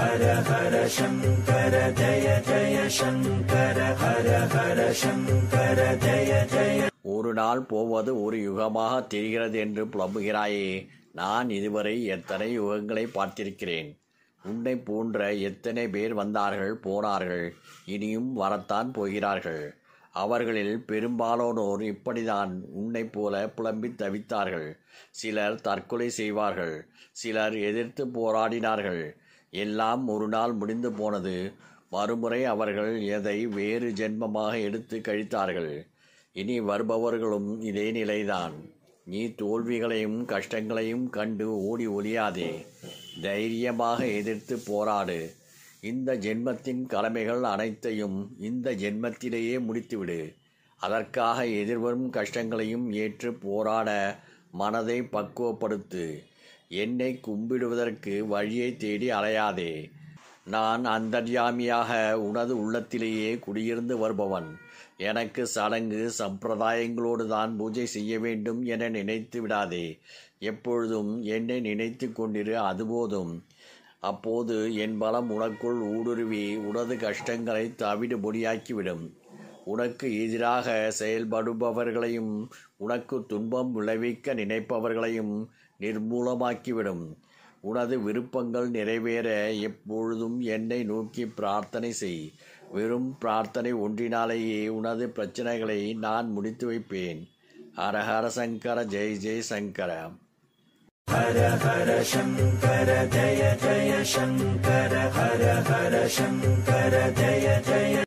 ஹர ஹர சங்கர ஜய ஜய சங்கர ஹர ஹர சங்கர ஜய ஜய. ஒரு நாள் போவது ஒரு யுகமாக தெரிகிறது என்று புலம்புகிறாயே, நான் இதுவரை எத்தனை யுகங்களை பார்த்திருக்கிறேன். உன்னை போன்ற எத்தனை பேர் வந்தார்கள் போனார்கள், இனியும் வரத்தான் போகிறார்கள். அவர்களில் பெரும்பாலானோர் இப்படிதான் உன்னை போல புலம்பி தவித்தார்கள். சிலர் தற்கொலை செய்வார்கள், சிலர் எதிர்த்து போராடினார்கள். எல்லாம் ஒரு நாள் முடிந்து போனது. மறுமுறை அவர்கள் எதை வேறு ஜென்மமாக எடுத்து கழித்தார்கள். இனி வருபவர்களும் இதே நிலைதான். நீ தோல்விகளையும் கஷ்டங்களையும் கண்டு ஓடி ஒளியாதே. தைரியமாக எதிர்த்து போராடு. இந்த ஜென்மத்தின் கடமைகள் அனைத்தையும் இந்த ஜென்மத்திலேயே முடித்துவிடு. அதற்காக எதிர்வரும் கஷ்டங்களையும் ஏற்று போராட மனதை பக்குவப்படுத்து. என்னை கும்பிடுவதற்கு வழியை தேடி அலையாதே. நான் அந்தர்யாமியாக உனது உள்ளத்திலேயே குடியிருந்து வருபவன். எனக்கு சடங்கு சம்பிரதாயங்களோடு தான் பூஜை செய்ய வேண்டும் என நினைத்து விடாதே. எப்பொழுதும் என்னை நினைத்து கொண்டிரு, அதுபோதும். அப்போது என் பலம் உனக்குள் ஊடுருவி உனது கஷ்டங்களை தவிடு பொடியாக்கிவிடும். உனக்கு எதிராக செயல்படுபவர்களையும் உனக்கு துன்பம் விளைவிக்க நினைப்பவர்களையும் நிர்மூலமாக்கிவிடும். உனது விருப்பங்கள் நிறைவேற எப்பொழுதும் என்னை நோக்கி பிரார்த்தனை செய். வெறும் பிரார்த்தனை ஒன்றினாலேயே உனது பிரச்சனைகளை நான் முடித்து வைப்பேன். ஹர ஹர சங்கர ஜெய் ஜெய் சங்கர. ஹர ஹர சங்கர ஜய ஜய சங்கர ஹர ஹர சங்கர ஜய ஜய